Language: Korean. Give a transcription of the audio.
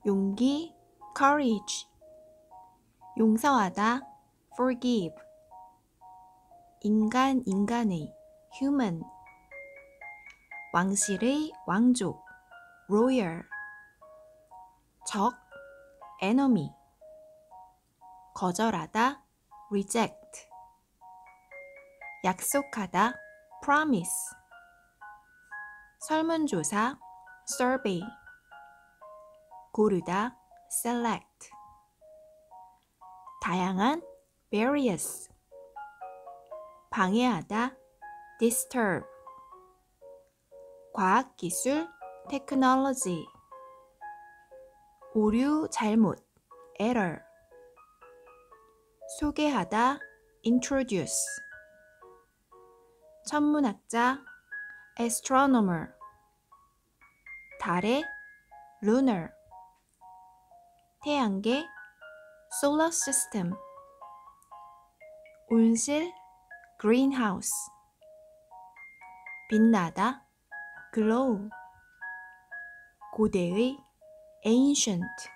용기, courage. 용서하다, forgive. 인간, 인간의, human. 왕실의 왕족, royal. 적, enemy. 거절하다, reject. 약속하다, promise. 설문조사, survey. 고르다, select. 다양한, various. 방해하다, disturb. 과학기술, technology. 오류, 잘못, error. 소개하다, introduce. 천문학자, astronomer. 달에, lunar. 태양계, solar system. 온실, greenhouse. 빛나다, glow. 고대의, ancient.